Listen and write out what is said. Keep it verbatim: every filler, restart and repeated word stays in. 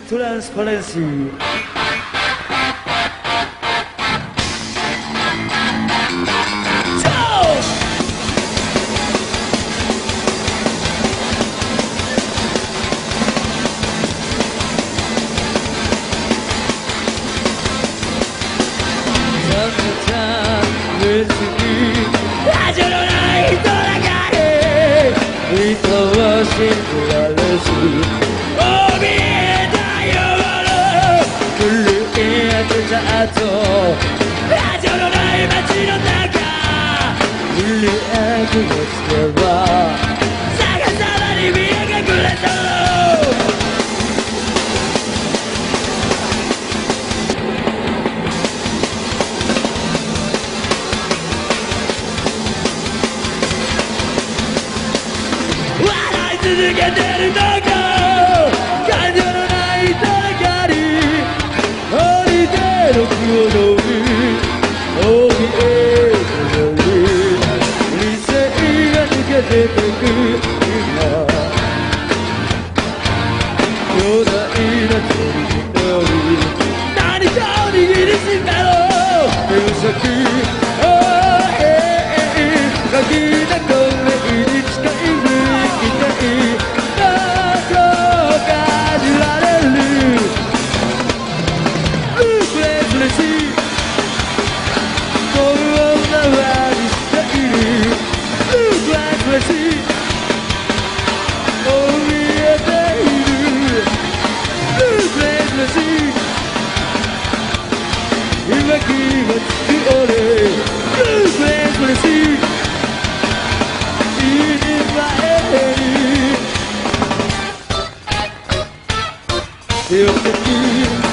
トランスパレンシー味のない人だけに人を信じられず怯えた夜古いデザート味のない街の中塗り絵くのつけば逆さまに見え隠れた続けてるのか感情のない人だかり降りてろくを通り怯えるより理性が抜けてく今巨大な鳥のより何かを握りしめろ手を先おええかきだこれに近い今気がつく俺 Blue Flames嬉しい死ぬ前に手をつけ